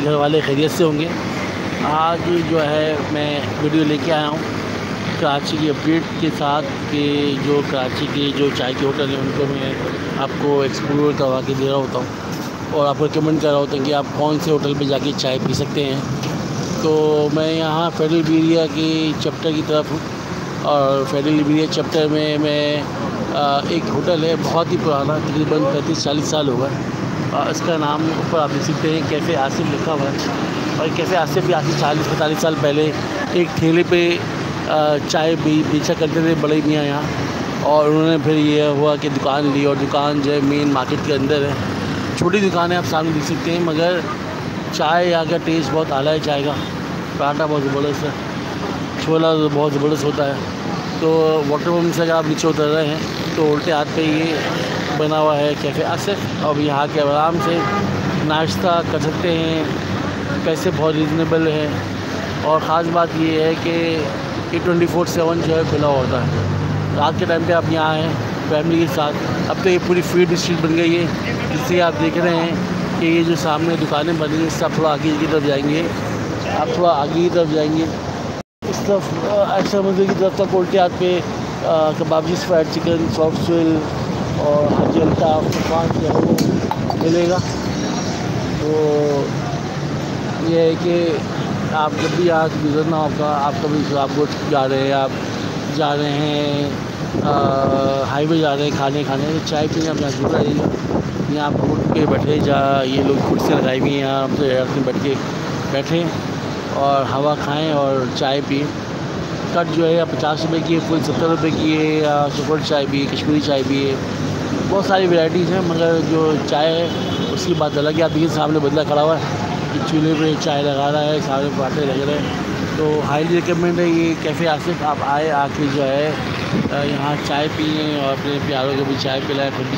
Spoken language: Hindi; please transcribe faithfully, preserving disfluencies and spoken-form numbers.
घर वाले खैरियत से होंगे। आज जो है मैं वीडियो लेके आया हूँ कराची की अपडेट के साथ कि जो कराची के जो चाय के होटल हैं उनको मैं आपको एक्सप्लोर करवा के दे रहा होता हूँ और आपको रिकमेंड कर रहा होता हूँ कि आप कौन से होटल पे जाके चाय पी सकते हैं। तो मैं यहाँ फेडरल एरिया की चैप्टर की तरफ हूँ और फेडरल एरिया चैप्टर में मैं एक होटल है बहुत ही पुराना, तकरीबन पैंतीस चालीस साल होगा। इसका नाम ऊपर आप देख सकते हैं कैफ़े आसिफ लिखा हुआ है और कैफ़े आसिफ आज से चालीस पैंतालीस साल पहले एक ठेले पे चाय बेचा करते थे बड़े मियाँ यहाँ, और उन्होंने फिर ये हुआ कि दुकान ली और दुकान जो है मेन मार्केट के अंदर है। छोटी दुकान है, आप सामने देख सकते हैं, मगर चाय यहाँ का टेस्ट बहुत आला है। चाय का पराठा बहुत ज़बरदस्त है, छोला बहुत ज़बरदस्त होता है। तो वाटर पम्प से अगर आप नीचे उतर रहे हैं तो उल्टे हाथ पे ये बना हुआ है कैफ़े आसिफ। अब यहाँ के आराम से नाश्ता कर सकते हैं, पैसे बहुत रीज़नेबल है और ख़ास बात ये है कि ये ट्वेंटी फोर सेवन जो है खुला होता है। रात के टाइम पे आप यहाँ आएँ फैमिली के साथ। अब तो ये पूरी फीड स्ट्रीट बन गई है, जिससे आप देख रहे हैं कि ये जो सामने दुकानें बनी हैं, इससे आप थोड़ा आगे की तरफ जाएंगे, आप थोड़ा आगे की तरफ जाएंगे इस तरफ ऐसा मंदिर की तरफ तक उल्टे हाथ पे कबाबी फ्राइड चिकन, सॉफ्ट स्विल और हाजी अल्ताफ दुकान जो है वो मिलेगा। तो ये है कि आप जब भी यहाँ से गुजरना होगा, आप कभी शराबगोश जा रहे हैं, आप जा रहे हैं हाईवे जा रहे हैं खाने खाने तो चाय पीने आप यहाँ जरूर आइएगा। यहाँ आप रोड पे बैठे जा ये लोग कुर्सियाँ लगाई हुई हैं, यहाँ आप बैठ के बैठे और हवा खाएं और चाय पिए। कट जो है पचास रुपये की है, फुल सत्तर रुपये की है, या सुपर चाय भी है, कश्मीरी चाय भी है, बहुत सारी वैराइटीज़ हैं। मगर जो चाय है उसकी बात अलग है। आप देखिए सामने बदला खड़ा हुआ है कि चूल्हे पे चाय लगा रहा है, सामने पराठे लग रहे हैं। तो हाईली रिकमेंड है ये कैफ़े आसिफ। आप आए आके जो है यहाँ चाय पिए और अपने प्यारों को भी चाय पिलाएं।